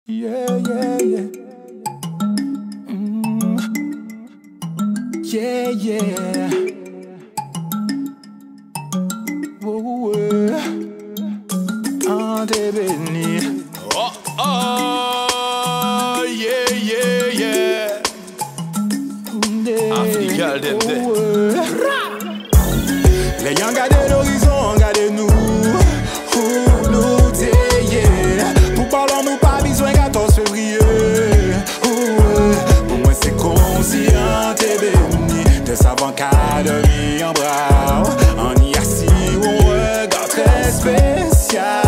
Yeah, yeah, yeah. Yeah, yeah. Oh, t'es béni. Oh, oh, yeah, yeah, yeah. Africa, them there. Les gens gardent l'horizon, regardez-nous. Nous t'es, yeah. Pour parler, nous pas besoin 14 février. Pour moi, c'est conscient, t'es béni. De savant académie en bras. On y assis, on regarde très spécial.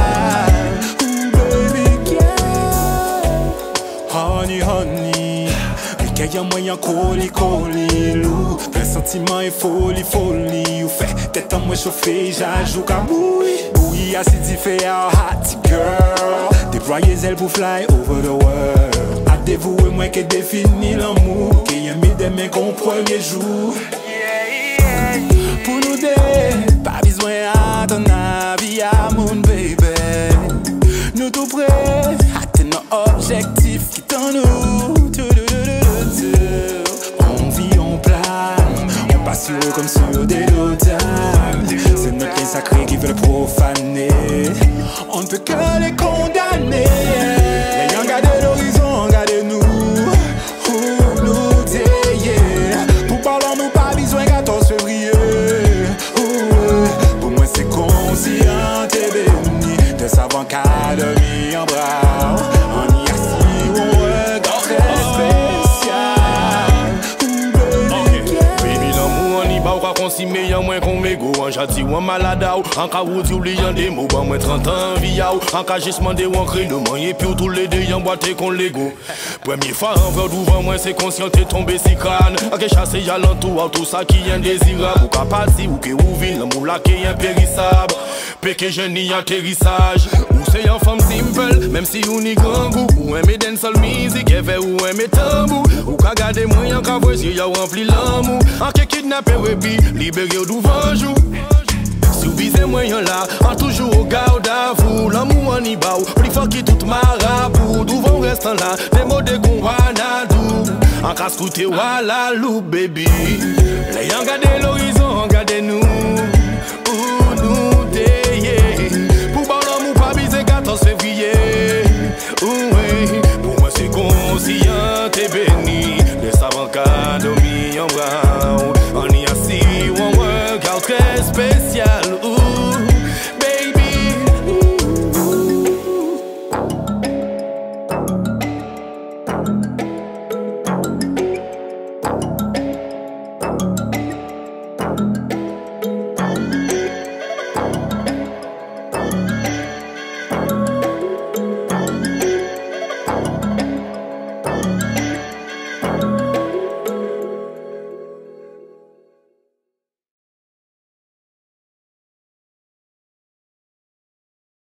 Baby, yeah. Honey, honey. Qu'il y a moyen colis, loup. Plein sentiment et folie. Ou fait tête en moi chauffé, j'ajoute qu'à bouillie, acidifié, hot girl. Déployer ailes pour fly over the world. A dévouer moi qui définit l'amour. Qui a mis des mains qu'on premier jour. Pour nous deux, pas besoin à ton avis, à mon baby. Nous tout prêts, atteindre nos objectifs qui t'en nous. On vit, on plane, on passe sur eux comme sur des lotanes. C'est notre lien sacré qui veut le profaner. On ne peut que les condamner. Les gens gardent l'horizon, regardez-nous. Nous t'es, yeah. Pour parler, nous pas besoin 14 février. Pour moi c'est conscient, t'es béni. De savant académie en bras. On y assis, on regarde très spécial. Baby, l'amour, on y va, on consigne y'a moins qu'on m'égo. En jati ou en malade, en cas où tu oublies des mots, ben moins 30 ans, via en cas j'ai demandé ou en crée le moyen, et puis tous les deux y'en boité qu'on l'ego. Première fois, en vrai devant moi, c'est conscient, t'es tombé si crâne. En que chasse y'a l'entour, tout ça qui est indésirable. Ou pas parti, ou que ou vin, l'amour là qui est impérissable. Péché jeune y atterrissage. Ou c'est en femme simple, même si on y grand goût. Ou un méden seul musique, et fait ou un métambou. Ou qu'à garder moyen qu'à voici, y'a rempli l'amour. En que kidnappé, et puis libéré ou d'ouvant jour. Si vous visez moyen là, en toujours au garde à vous. L'amour en y bas, plus fort qui tout marabout. D'où restant là, des mots de gonwanadou. En cas scouté, voilà loup baby. Les gens gardent l'horizon, regardez-nous. Où nous t'es, yeah. Pour parler l'amour pas biser 14 février.